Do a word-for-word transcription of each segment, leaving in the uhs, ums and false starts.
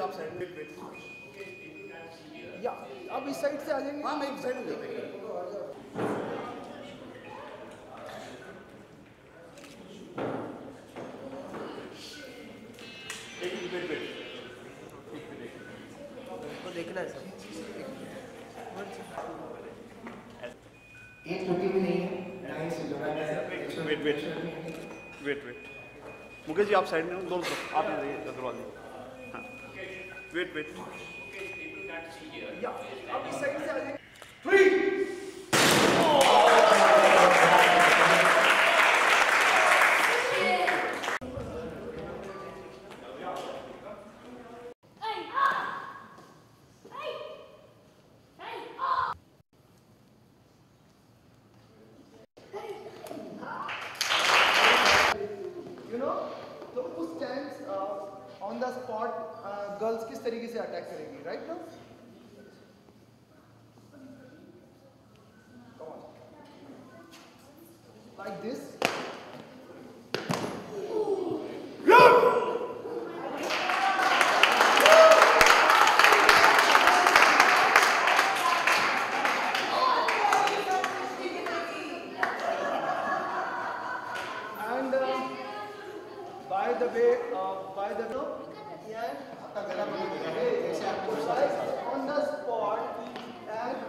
आप साइड में बैठ या आप इस साइड से आ जाएंगे। हाँ मैं एक साइड में वेट वेट तो देखना है सर एक छुट्टी भी नहीं है। Wait wait wait wait Mukesh ji आप साइड में हो दोनों तरफ आप नहीं रहिए अग्रवाल जी। हाँ वेट वेट या आप इस साइड से आ जाएंगे। थ्री तो उस time on the spot girls किस तरीके से अटैक करेंगी, राइट ना? Like this. And uh, by the way, uh, by the no, on the spot and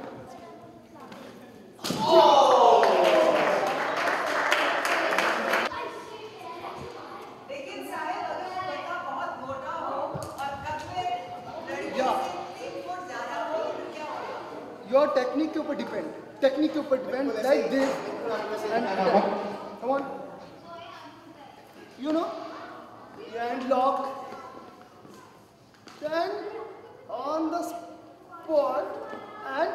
लेकिन साहेब अगर लड़का बहुत मोटा हो और कद में लड़की Yeah. से तीन फुट ज्यादा हो तो क्या होगा? your technique के ऊपर डिपेंड टेक्निक के ऊपर depend like this and come on you know and lock then on the spot and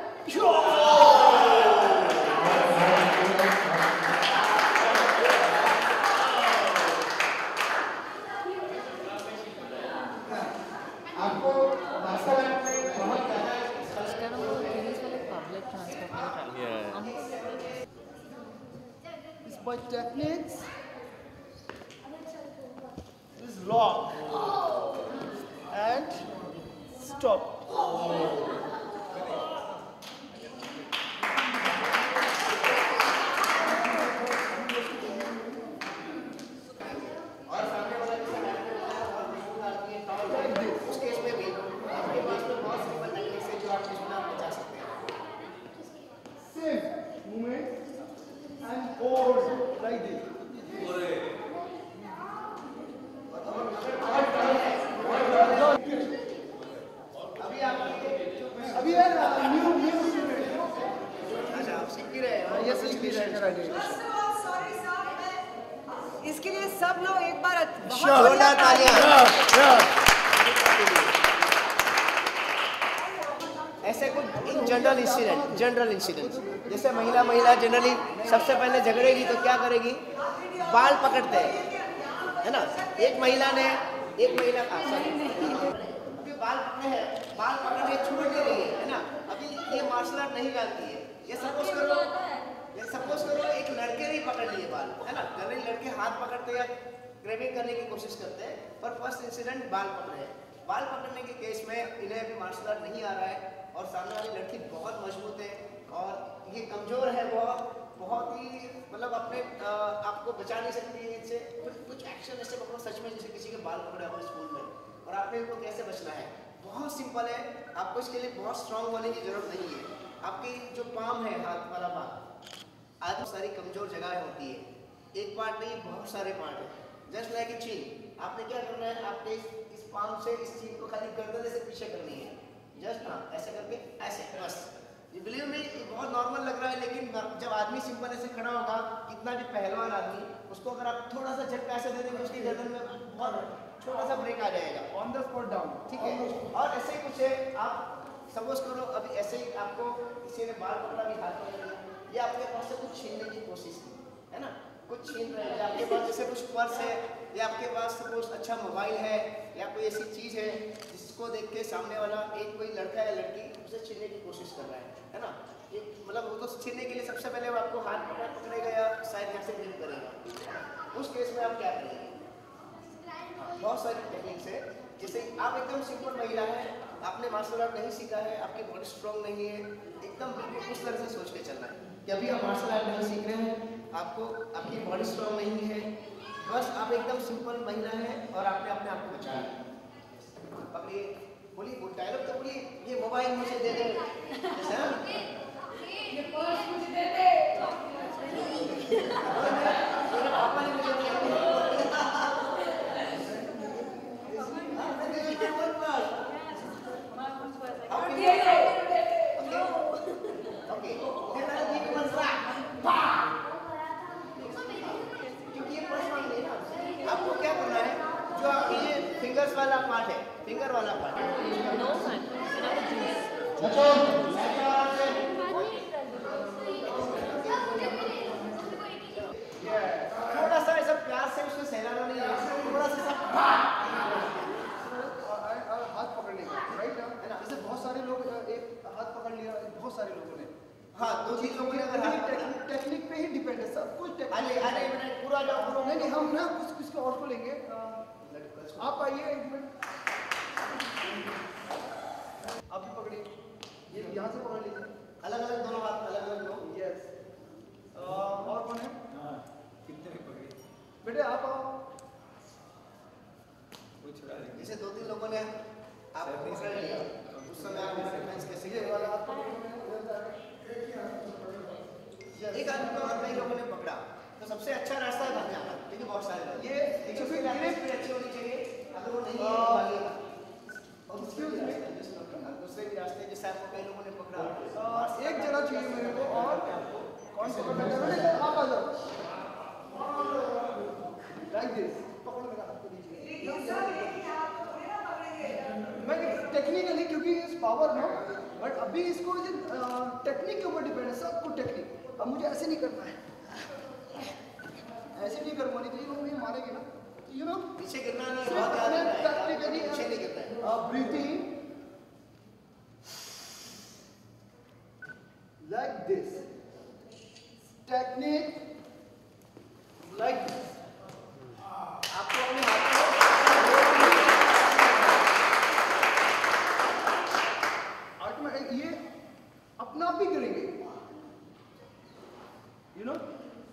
आपको मार्शल आर्ट में बहुत ज़्यादा is by techniques is lock and stop. उस केस में भी आपके पास में बहुत सिंपल टेक्निक्स है जो आप इसमें आप बचा सकते हैं। Same movement and hold like this. अभी आपके अभी यार न्यू न्यू अच्छा आप सीख ही रहे हैं। ये सीख भी रहे हैं right. First of all, sorry साहब, मैं इसके लिए सब लोग एक बार बहुत जोरदार बढ़िया तालियां। ऐसे कुछ इन जनरल इंसिडेंट जनरल इंसिडेंट जैसे महिला महिला जनरली सबसे पहले झगड़ेगी तो क्या करेगी, बाल पकड़ते हैं, है ना। एक महिला ने एक महिला का सॉरी अभी बाल पकड़े हैं, बाल पकड़ के छूट दे रही है, है ना। अभी ये मार्शल आर्ट नहीं जानती है। ये सपोज करो ये सपोज करो एक लड़के ने पकड़ लिए बाल, है ना। जनरली लड़के हाथ पकड़ते या ग्रैबिंग करने की कोशिश करते हैं, पर फर्स्ट इंसिडेंट बाल पकड़े हैं। बाल पकड़ने के केस में इन्हें अभी मार्शल आर्ट नहीं आ रहा है और सामने वाली लड़की बहुत मजबूत है और ये कमजोर है, बहुत बहुत ही मतलब अपने आ, आपको बचा नहीं सकती है इनसे। कुछ कुछ एक्शन ऐसे पकड़ो सच में जैसे किसी के बाल पकड़े अपने स्कूल में, और आपने इनको कैसे बचना है, बहुत सिंपल है। आपको इसके लिए बहुत स्ट्रांग होने की जरूरत नहीं है। आपकी जो पाम है, हाथ वाला पाम, आज सारी कमजोर जगह होती है, एक पार्ट नहीं बहुत सारे पार्ट है। जस्ट लाइक ए चीन, आपने क्या करना है, आपने इस, इस पाम से इस चीन को खाली गर्दन से पीछे करनी है, जस्ट हाँ ऐसे करके ऐसे बस। ये बिलीव में ये बहुत नॉर्मल लग रहा है, लेकिन जब आदमी सिंपल ऐसे खड़ा होगा, कितना भी पहलवान आदमी, उसको अगर आप थोड़ा सा झटका ऐसे दे देंगे उसकी गर्दन में बहुत छोटा सा ब्रेक आ जाएगा, ऑन द स्पॉट डाउन। ठीक है। और ऐसे ही कुछ है, आप सपोज करो अभी ऐसे ही आपको किसी ने बाल पकड़ा भी हाथ पकड़ लिया, ये आपके पास से कुछ छीनने की कोशिश की, है ना, कुछ छीन रहे हैं आपके पास, जैसे कुछ पर्स है या आपके पास सपोज अच्छा मोबाइल है या कोई ऐसी चीज़ है जिसको देख के सामने वाला एक कोई लड़का या लड़की उसे छीनने की कोशिश कर रहा है, है ना। ये मतलब वो तो छीनने के लिए सबसे पहले वो आपको हाथ पकड़ पकड़ेगा या शायद यहाँ से ग्रिप करेगा। उस केस में आप क्या करेंगे? बहुत सारी टेक्निक्स है जैसे आप एकदम सिंपल महिला है, आपने मार्शल आर्ट नहीं सीखा है, आपकी बॉडी स्ट्रॉन्ग नहीं है, एकदम बिल्कुल उस तरह से सोच के चलना है कि अभी आप मार्शल आर्ट नहीं सीख रहे हैं, आपको आपकी बॉडी स्ट्रॉन्ग नहीं है, बस आप एकदम सिंपल महिला है और आपने अपने आप को बचाया। पकड़िए, बोलिए, वो डायलॉग तो बोलिए, ये मोबाइल मुझे दे दे, जैसे ना ये पर्स मुझे दे दे। मेरे पापा ने मुझे दिया आपको क्या करना है, जो आपके ये फिंगर्स वाला पार्ट है, फिंगर वाला पार्ट थोड़ा सा ऐसा प्यार से उसको सहलाना नहीं है, थोड़ा सा सब हाथ पकड़ने का, राइट है ना? जैसे बहुत सारे लोग एक हाथ पकड़ लिया, बहुत सारे लोगों ने, हाँ, दो तीन लोगों ने अगर हाथ पकड़ा, टेक्निक पे ही डिपेंड है सब कुछ। अरे अरे मिनट पूरा जाओ पूरा नहीं नहीं, हम ना कुछ कुछ और को लेंगे। आप आइए एक मिनट, आप भी पकड़िए, ये यहाँ से पकड़ लीजिए, अलग अलग दोनों हाथ अलग अलग लो। यस। और कौन है? बेटे आप आओ। जैसे दो तीन लोगों ने आपको पकड़ लिया, उस समय आप डिफेंस कैसे ये किया? वाला आप पकड़ो। एक आदमी को अगर कई लोगों ने पकड़ा तो सबसे अच्छा रास्ता है भाग जाना, क्योंकि बहुत सारे लोग ये एक तो तो फिर फिर ये- अच्छी होनी चाहिए, अगर वो नहीं है आ, तो भागिएगा। और दूसरे भी रास्ते हैं, जिसमें अपना- दूसरे भी रास्ते हैं, जैसे आपको कई लोगों ने पकड़ा, आ, एक जगह चाहिए मेरे को, और कौन पकड़ना चाहते हैं? आप आ जाओ, लाइक दिस, पकड़ो मेरा हाथ को दीजिए। मैं टेक्निकली, क्योंकि इस पावर ना, बट अभी इसको टेक्निक के ऊपर डिपेंड है, सब कुछ टेक्निक। अब मुझे ऐसे नहीं करना है, ऐसे नहीं करूँगा, नहीं तो ये लोग मुझे मारेंगे ना, यू नो। पीछे गिरना नहीं, बहुत ध्यान रखना है, प्रैक्टिकली पीछे नहीं गिरना है। Breathing like this, technique like this. आपको अपने हाथ को ऑटोमेटिक ये अपना आप ही करेंगे, यू नो।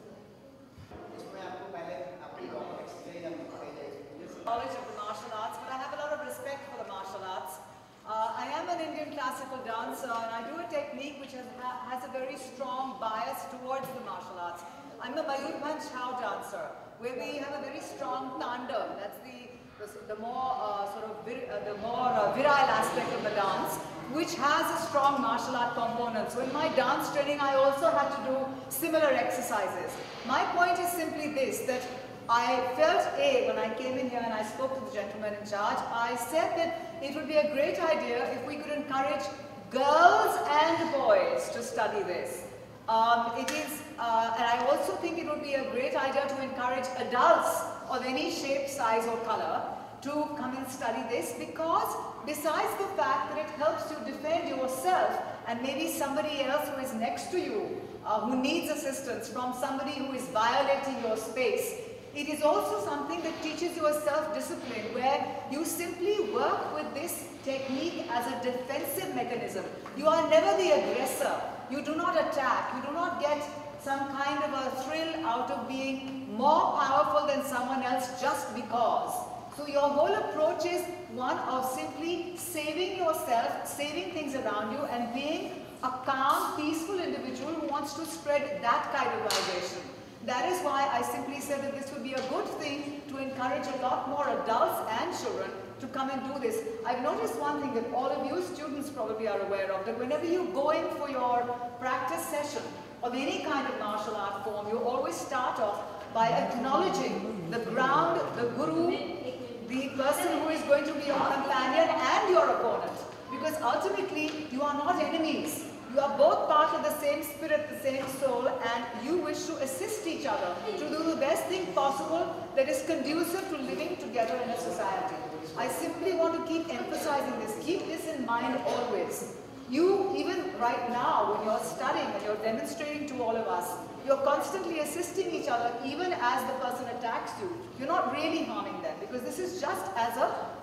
इसमें आपको पहले आपकी एक्सरसाइज आपको बताई जाएगी। Knowledge of the martial arts, but I have a lot of respect for the martial arts. Uh, I am an Indian classical dancer, and I do a technique which has, ha has a very strong bias towards the martial arts. I'm a Mayurbhanj Chhau dancer, where we have a very strong tandem. That's the the, the more uh, sort of vir, uh, the more uh, virile aspect of the dance, which has a strong martial art component. So in my dance training, I also had to do similar exercises. My point is simply this, that I felt, A, when I came in here and I spoke to the gentleman in charge, I said that it would be a great idea if we could encourage girls and boys to study this. Um, it is, uh, and I also think it would be a great idea to encourage adults of any shape, size or color to come and study this, because besides the fact that it helps you defend yourself and maybe somebody else who is next to you, uh, who needs assistance from somebody who is violating your space, it is also something that teaches you a self-discipline, where you simply work with this technique as a defensive mechanism. You are never the aggressor. You do not attack. You do not get some kind of a thrill out of being more powerful than someone else just because. So your whole approach is one of simply saving yourself, saving things around you, and being a calm, peaceful individual who wants to spread that kind of vibration. That is why I simply said that this would be a good thing to encourage a lot more adults and children to come and do this. I've noticed one thing that all of you students probably are aware of, that whenever you go in for your practice session of any kind of martial art form, you always start off by acknowledging the ground, the guru, the person who is going to be your companion and your opponent. Because ultimately, you are not enemies. You are both part of the same spirit, the same soul, and you wish to assist each other to do the best thing possible that is conducive to living together in a society. I simply want to keep emphasizing this. Keep this in mind always. You, even right now, when you're studying and you're demonstrating to all of us, you're constantly assisting each other even as the person attacks you. You're not really harming them, because this is just as a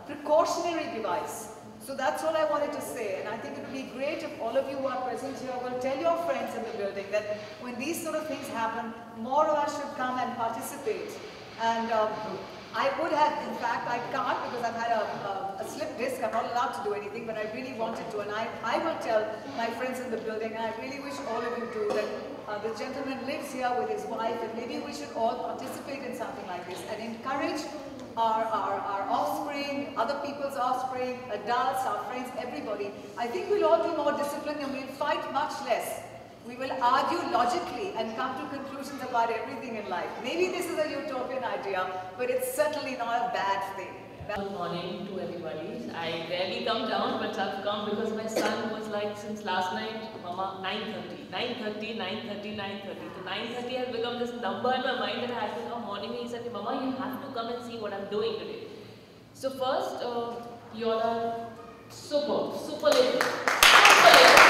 precautionary device. So that's all I wanted to say, and I think it would be great if all of you who are present here will tell your friends in the building that when these sort of things happen, more of us should come and participate. And um, I would have, in fact, I can't because I've had a, a, a slip disc, I'm not allowed to do anything, but I really wanted to, and I, I will tell my friends in the building, and I really wish all of you do, that uh, the gentleman lives here with his wife, and maybe we should all participate in something like this and encourage Our, our, our offspring, other people's offspring, adults, our friends, everybody. I think we'll all be more disciplined and we'll fight much less. We will argue logically and come to conclusions about everything in life. Maybe this is a utopian idea, but it's certainly not a bad thing. Good morning to everybody. I rarely come down, but I've come because my son was like since last night, Mama, nine thirty, nine thirty, nine thirty, nine thirty. So nine thirty has become this number in my mind that I have to come morning. He said, Mama, you have to come and see what I'm doing today. So first, uh, you all are super, superlative, superlative.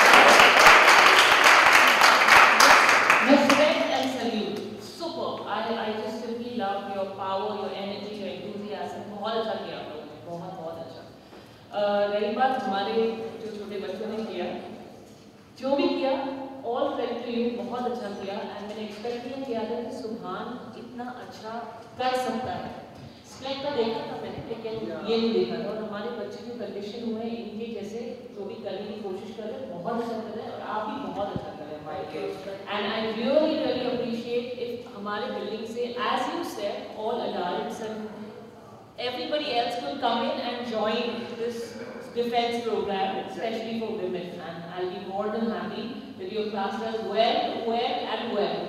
Respect and salute. Super. I, I just simply love your power, your energy, your enthusiasm. बहुत अच्छा किया आप लोगों ने, बहुत बहुत अच्छा। रही बात हमारे जो छोटे बच्चों ने किया, जो भी किया, all credit to you, बहुत अच्छा किया। and मैंने expect नहीं किया था कि सुभान इतना अच्छा कर सकता है। स्प्लेट का देखा था मैंने, लेकिन ये नहीं देखा था। और हमारे बच्चे जो कंडीशन हुए हैं, इनके जैसे जो भी करने की कोशिश कर रहे हैं, बहुत अच्छा कर रहे हैं और आप भी बहुत अच्छा कर रहे हैं भाई के। And I really really appreciate if हमारे building से, as you said, all adults and everybody else will come in and join this defense program, especially for women. And I'll be more than happy that your class does well, well and well.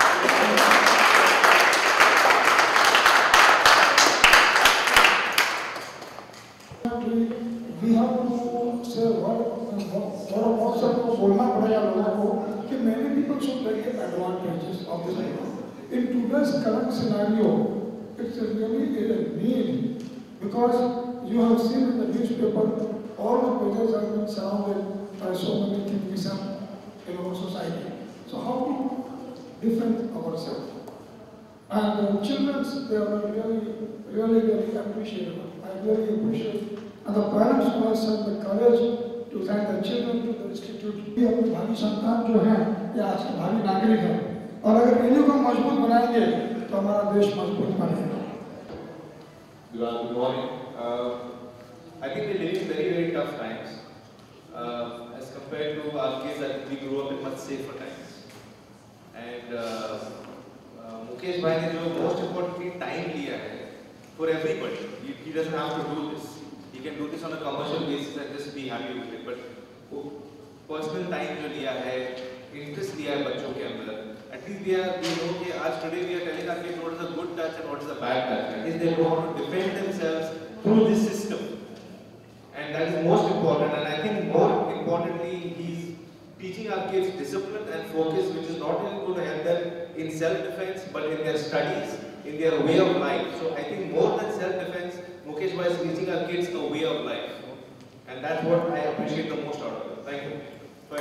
We have to say what also बोलना पड़ेगा लोगों को कि many people should take advantages of this. In today's current scenario, it's really a need because you have seen in the newspaper all the pages have been surrounded by so many things in our society. So how to defend ourselves? And the children, they are really, really, really appreciable. I really appreciate. And the parents who have had the courage to send the children to the institute. ये अपने भावी संतान जो हैं, ये आज के भावी नागरिक हैं. और अगर इन्हीं को मजबूत बनाएंगे, तो हमारा देश मजबूत बनेगा. Good morning. Uh, I think we live in very, very tough times. Uh, as compared to our kids, I think we grew up in much safer times. And uh, uh, Mukesh bhai ने जो most importantly time लिया है for everybody. He, he doesn't have to do this. He can do this on a commercial basis and just be happy with it. But वो personal time जो लिया है, interest लिया है बच्चों के अंदर. At least we are, we know कि आज today we are telling our kids what is a good touch and what is a bad touch. At least they know how to defend themselves through this system. And that is most important. And I think more importantly, he's teaching our kids discipline and focus, which is not only going to help them in self-defense, but in their studies, in their way of life. So I think more than self-defense, Mukesh bhai is teaching our kids a way of life. And that's what I appreciate the most out of it. Thank you.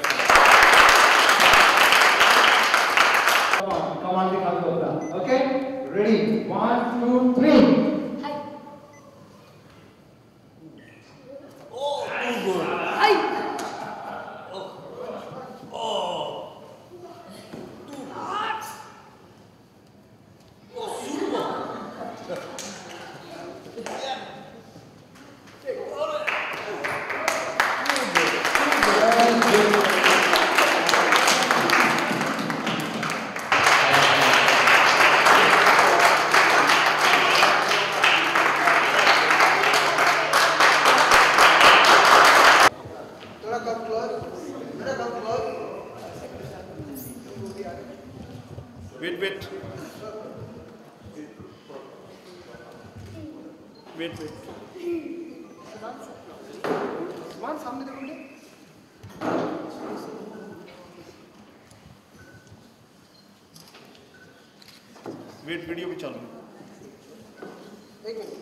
Come on, come on, दिखा दो अपना. Okay? Ready? One, two, three. Wait, wait. Wait, wait. One सामने देखो बेटे. Wait, video भी चालू है. एक मिनट.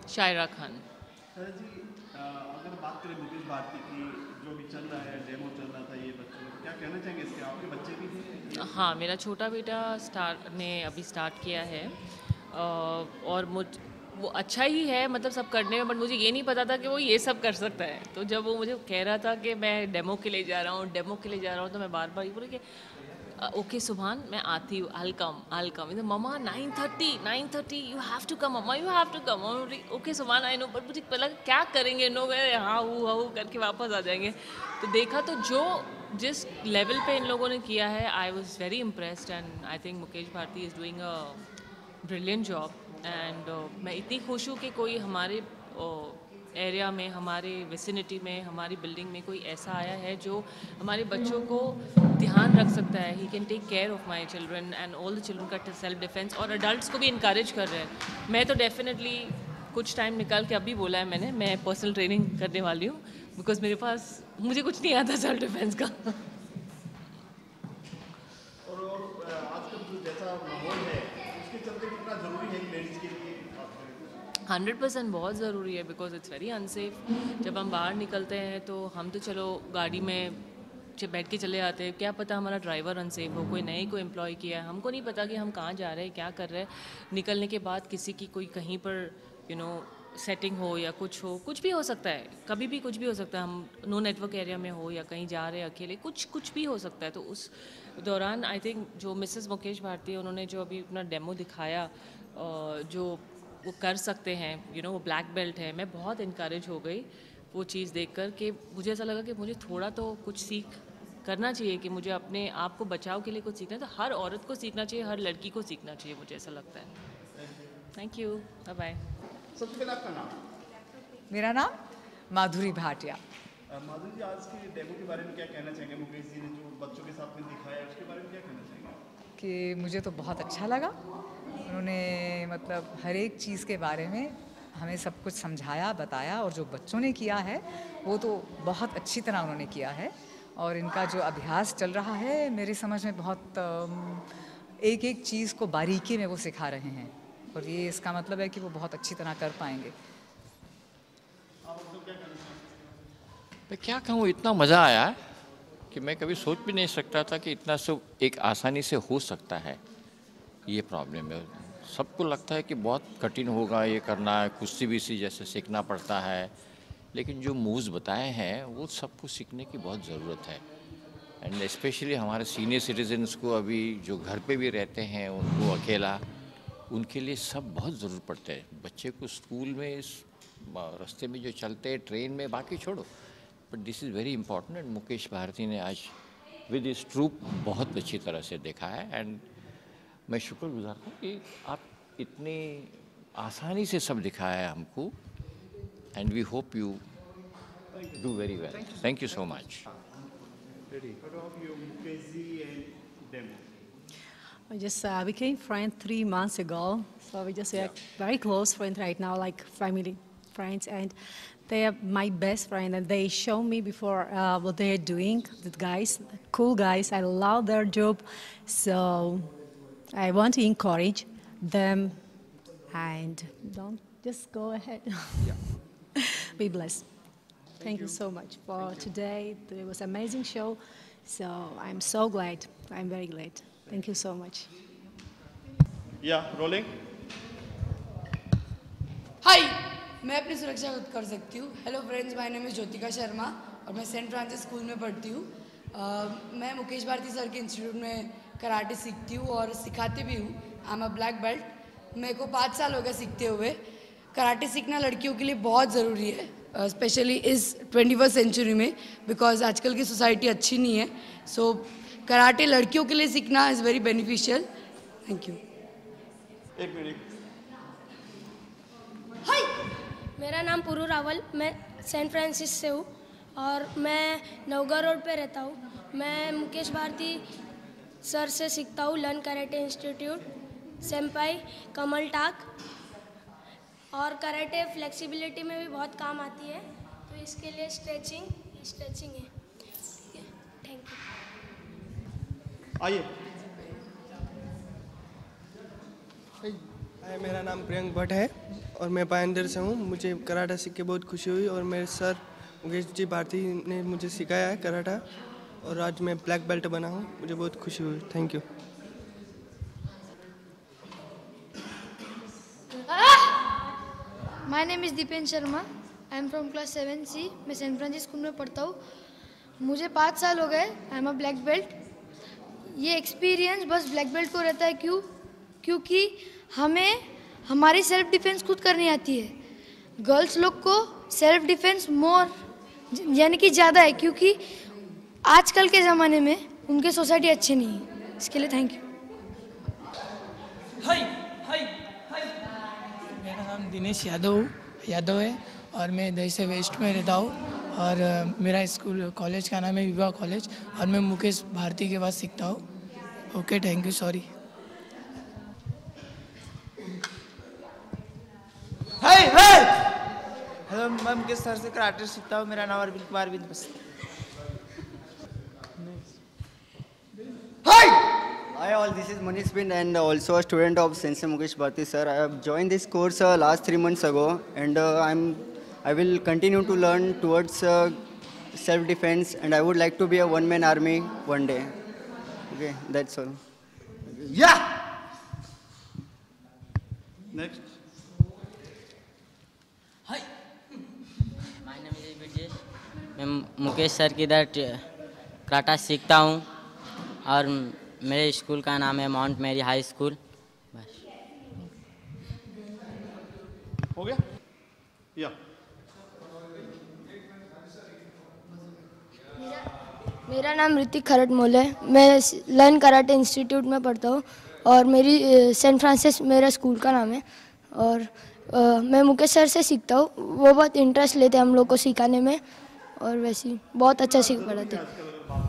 शायरा खान। सर जी, अ, अगर बात करें मुकेश भारती की, जो भी चल रहा है, डेमो चल रहा था ये बच्चों को, क्या कहना चाहेंगे इसके? आपके बच्चे भी थे? हाँ, मेरा छोटा बेटा स्टार्ट ने अभी स्टार्ट किया है अ, और मुझ वो अच्छा ही है मतलब सब करने में, बट मुझे ये नहीं पता था कि वो ये सब कर सकता है। तो जब वो मुझे कह रहा था कि मैं डेमो के लिए जा रहा हूँ डेमो के लिए जा रहा हूँ तो मैं बार बार ये बोली कि ओके सुभान, मैं आती हूँ, I come I come mama nine thirty nine thirty you have to come mama, you have to come. Okay Subhan I no, but मुझे पता क्या करेंगे इन लोग, हाँ हूँ हाँ करके वापस आ जाएंगे। तो देखा तो जो जिस लेवल पे इन लोगों ने किया है, I was very impressed and I think Mukesh Bharti is doing a brilliant job. And मैं इतनी खुश हूँ कि कोई हमारे एरिया में, हमारे विसिनिटी में, हमारी बिल्डिंग में कोई ऐसा आया है जो हमारे बच्चों को ध्यान रख सकता है। He can take care of my children and all the children का सेल्फ डिफेंस, और अडल्ट्स को भी इनकरेज कर रहे हैं। मैं तो डेफिनेटली कुछ टाइम निकाल के अभी बोला है मैंने, मैं पर्सनल ट्रेनिंग करने वाली हूँ, बिकॉज मेरे पास मुझे कुछ नहीं आता सेल्फ डिफेंस का। और और आजकल जो जैसा माहौल है उसके चलते कितना ज़रूरी है लेडीज़ के लिए? हंड्रेड परसेंट बहुत ज़रूरी है, बिकॉज इट्स वेरी अनसेफ। जब हम बाहर निकलते हैं तो हम तो चलो गाड़ी में बैठ के चले आते हैं, क्या पता हमारा ड्राइवर अनसेफ हो, कोई नए को एम्प्लॉय किया है, हमको नहीं पता कि हम कहाँ जा रहे हैं, क्या कर रहे हैं। निकलने के बाद किसी की कोई कहीं पर यू नो सेटिंग हो या कुछ हो, कुछ भी हो सकता है, कभी भी कुछ भी हो सकता है। हम नो नेटवर्क एरिया में हो या कहीं जा रहे हैं अकेले, कुछ कुछ भी हो सकता है। तो उस दौरान आई थिंक जो मिसेस मुकेश भारती उन्होंने जो अभी अपना डेमो दिखाया, जो वो कर सकते हैं, यू नो वो ब्लैक बेल्ट है, मैं बहुत इनकरेज हो गई वो चीज़ देखकर कि मुझे ऐसा लगा कि मुझे थोड़ा तो कुछ सीख करना चाहिए, कि मुझे अपने आप को बचाव के लिए कुछ सीखना है। तो हर औरत को सीखना चाहिए, हर लड़की को सीखना चाहिए, मुझे ऐसा लगता है। Thank you, bye bye. सबसे पहले आपका नाम? मेरा नाम माधुरी भाटिया। माधुरी जी, आज के डेमो के बारे में क्या कहना चाहेंगे? मुकेश जी ने जो बच्चों के साथ में दिखाया उसके बारे में क्या कहना चाहेंगे? कि मुझे तो बहुत अच्छा लगा, उन्होंने मतलब हर एक चीज़ के बारे में हमें सब कुछ समझाया, बताया, और जो बच्चों ने किया है वो तो बहुत अच्छी तरह उन्होंने किया है। और इनका जो अभ्यास चल रहा है मेरी समझ में बहुत एक एक चीज़ को बारीकी में वो सिखा रहे हैं, और ये इसका मतलब है कि वो बहुत अच्छी तरह कर पाएंगे। मैं क्या कहूँ, इतना मज़ा आया कि मैं कभी सोच भी नहीं सकता था कि इतना सब एक आसानी से हो सकता है। ये प्रॉब्लम है, सबको लगता है कि बहुत कठिन होगा ये करना, कुछ सी भी सी जैसे सीखना पड़ता है, लेकिन जो मूव्स बताए हैं वो सबको सीखने की बहुत ज़रूरत है। एंड स्पेशली हमारे सीनियर सिटीजन्स को अभी जो घर पे भी रहते हैं, उनको अकेला, उनके लिए सब बहुत ज़रूरत पड़ता है। बच्चे को स्कूल में, इस रास्ते में जो चलते हैं, ट्रेन में, बाकी छोड़ो, but this is very important. And Mukesh Bharti ने आज विद इस ट्रूप बहुत अच्छी तरह से देखा है, एंड मैं शुक्रगुजार हूँ कि आप इतनी आसानी से सब दिखाया है हमको, and we hope you do very well. Thank you so much. I just uh, became friends three months ago, so we just are very close friends right now, like family friends, and they are my best friend, and they show me before uh, what they are doing. The guys, cool guys, I love their job, so I want to encourage them, and don't just go ahead. Yeah. Be blessed. Thank, Thank you. you so much for Thank today. It was an amazing show, so I'm so glad. I'm very glad. Thank you so much. Yeah, rolling. Hi, मैं अपनी सुरक्षा खुद कर सकती हूँ। Hello friends, my name is Jyotika Sharma और मैं saint Francis school में पढ़ती हूँ। uh, मैं मुकेश भारती सर के इंस्टीट्यूट में कराटे सीखती हूँ और सिखाती भी हूँ। I am a black belt. मेरे को पाँच साल हो गए सीखते हुए। कराटे सीखना लड़कियों के लिए बहुत ज़रूरी है, स्पेशली uh, इस ट्वेंटी फर्स्ट सेंचुरी में, बिकॉज आजकल की सोसाइटी अच्छी नहीं है। सो so, कराटे लड़कियों के लिए सीखना is very beneficial. Thank you. एक मिनट। हाय, मेरा नाम पुरू रावल, मैं सेंट फ्रांसिस से हूँ और मैं नवगा रोड पे रहता हूँ। मैं मुकेश भारती सर से सीखता हूँ, learn karate institute, sempai Kamal Tak. और कराटे फ्लेक्सिबिलिटी में भी बहुत काम आती है, तो इसके लिए स्ट्रेचिंग स्ट्रेचिंग है। Thank you. आइए। हाय, मेरा नाम प्रियंक भट्ट है और मैं पायंदर से हूँ। मुझे कराटा सीख के बहुत खुशी हुई और मेरे सर मुकेश जी भारती ने मुझे सिखाया है कराटा और आज मैं ब्लैक बेल्ट बना हूँ। मुझे बहुत खुशी हुई। Thank you. My name is Dipen Sharma. I am from class seven C. मैं सेंट फ्रांसिस स्कूल में पढ़ता हूँ। मुझे पाँच साल हो गए। I am a black belt. ये एक्सपीरियंस बस ब्लैक बेल्ट को रहता है। क्यों? क्योंकि हमें हमारी सेल्फ डिफेंस खुद करनी आती है। गर्ल्स लोग को सेल्फ डिफेंस मोर यानी कि ज़्यादा है, क्योंकि आजकल के ज़माने में उनके सोसाइटी अच्छे नहीं है। इसके लिए थैंक यू। हाय हाय हाय मेरा नाम दिनेश यादव यादव है और मैं दही से वेस्ट में रहता हूँ और मेरा स्कूल कॉलेज का नाम है विवाह कॉलेज और मैं मुकेश भारती के पास सीखता हूँ। Okay thank you. Sorry. Hi hi hello, मैं मुकेश सर से कराटे सीखता हूँ। मेरा नाम अरविंद कुमार बिंद बस। Hi all, this is Manish Bind and also a student of Sensei Mukesh Bharti sir. I have joined this course uh, last three months ago and uh, I'm I will continue to learn towards uh, self-defense and I would like to be a one-man army one day. Okay, that's all. Yeah. Next. Hi. My name is Vijesh. मैं Mukesh sir की इधर karate सीखता हूँ और मेरे school का नाम है माउंट मैरी हाई स्कूल। बस हो गया? या मेरा नाम ऋतिक खरट मोल है। मैं लर्न कराटे इंस्टीट्यूट में पढ़ता हूँ और मेरी सेंट फ्रांसिस मेरा स्कूल का नाम है और आ, मैं मुकेश सर से सीखता हूँ। वो बहुत इंटरेस्ट लेते हैं हम लोग को सिखाने में और वैसे ही बहुत अच्छा सीख पढ़ाते हैं।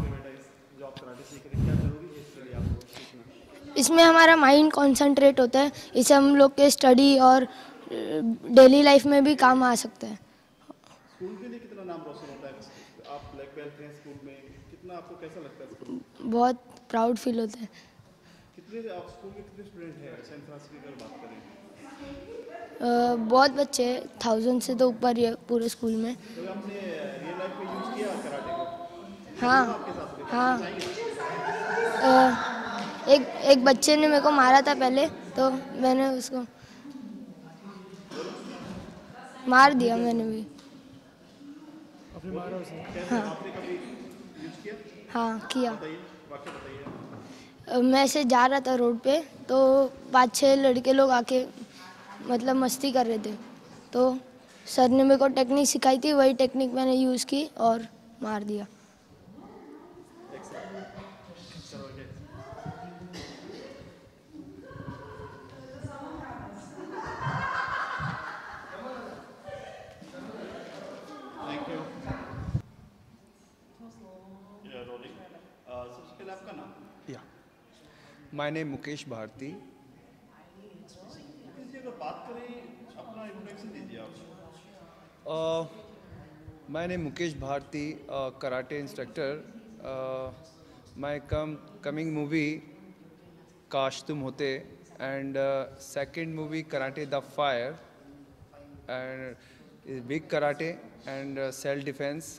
इसमें हमारा माइंड कंसंट्रेट होता है। इससे हम लोग के स्टडी और डेली लाइफ में भी काम आ सकता है। स्कूल के लिए कितना नाम रोशन होता है? आप ब्लैक बेल्ट हैं स्कूल में, कितना आपको कैसा लगता है? बहुत प्राउड फील होता है। कितने आप स्कूल के कितने स्टूडेंट हैं सेंट फ्रांसिस की अगर बात करें? आ, बहुत बच्चे हैं, थाउजेंड से तो ऊपर ही है पूरे स्कूल में। तो आपने रियल लाइफ में यूज किया कराटे को? हाँ हाँ आ, एक एक बच्चे ने मेरे को मारा था पहले, तो मैंने उसको मार दिया मैंने भी। आपने मारा उसे? कैसे? हाँ। आपने कभी यूज किया? हाँ किया। बताइए, वाकया बताइए। मैं ऐसे जा रहा था रोड पे तो पाँच छः लड़के लोग आके मतलब मस्ती कर रहे थे, तो सर ने मेरे को टेक्निक सिखाई थी, वही टेक्निक मैंने यूज़ की और मार दिया। My name Mukesh Bharti. अगर बात करें अपना इंट्रोडक्शन दीजिए आप। uh, My name Mukesh Bharti, uh, karate instructor. Uh, my come coming movie काश तुम होते and uh, second movie Karate the Fire and is big karate and uh, self defense.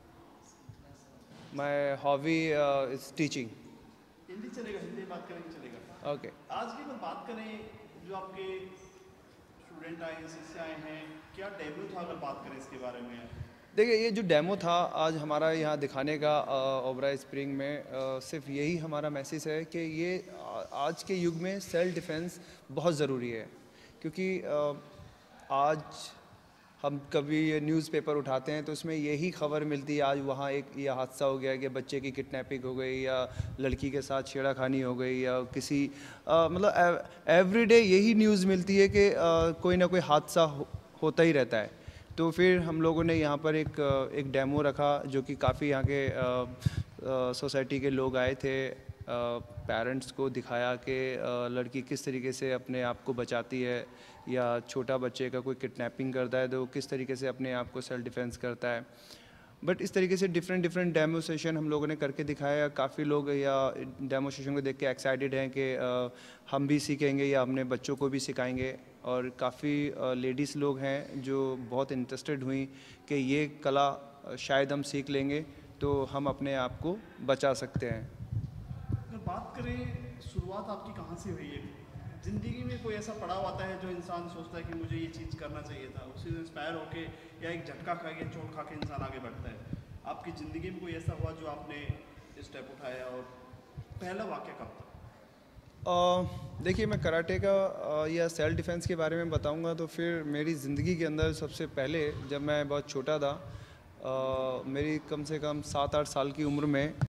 My hobby uh, is teaching. Hindi चलेगा, हिंदी बात करेंगे चलेगा। Okay. आज की अगर बात करें जो आपके स्टूडेंट आए हैं, शिष्य आए हैं, क्या डेब्यू था अगर बात करें इसके बारे में? देखिए, ये जो डेमो था आज हमारा यहाँ दिखाने का ओबराय स्प्रिंग में, आ, सिर्फ यही हमारा मैसेज है कि ये आज के युग में सेल्फ डिफेंस बहुत ज़रूरी है, क्योंकि आ, आज हम कभी ये न्यूज़पेपर उठाते हैं तो उसमें यही खबर मिलती है आज वहाँ एक ये हादसा हो गया कि बच्चे की किडनैपिंग हो गई या लड़की के साथ छेड़ाखानी हो गई या किसी आ, मतलब एवरीडे यही न्यूज़ मिलती है कि आ, कोई ना कोई हादसा हो, होता ही रहता है। तो फिर हम लोगों ने यहाँ पर एक एक डेमो रखा जो कि काफ़ी यहाँ के सोसाइटी के लोग आए थे, पेरेंट्स को दिखाया कि लड़की किस तरीके से अपने आप को बचाती है या छोटा बच्चे का कोई किडनैपिंग करता है तो किस तरीके से अपने आप को सेल्फ डिफेंस करता है। बट इस तरीके से डिफरेंट डिफरेंट डेमो सेशन हम लोगों ने करके दिखाया। काफ़ी लोग या डेमो सेशन को देख के एक्साइटेड हैं कि हम भी सीखेंगे या अपने बच्चों को भी सिखाएंगे। और काफ़ी लेडीज़ लोग हैं जो बहुत इंटरेस्टेड हुई कि ये कला शायद हम सीख लेंगे तो हम अपने आप को बचा सकते हैं। अगर बात करें शुरुआत आपकी कहाँ से हुई है? ज़िंदगी में कोई ऐसा पड़ाव आता है जो इंसान सोचता है कि मुझे ये चीज़ करना चाहिए था, उसी से इंस्पायर होके या एक झटका खा के चोट खा के इंसान आगे बढ़ता है। आपकी ज़िंदगी में कोई ऐसा हुआ जो आपने स्टेप उठाया, और पहला वाक़या कब था? देखिए, मैं कराटे का आ, या सेल्फ डिफेंस के बारे में बताऊंगा तो फिर मेरी ज़िंदगी के अंदर सबसे पहले जब मैं बहुत छोटा था, आ, मेरी कम से कम सात आठ साल की उम्र में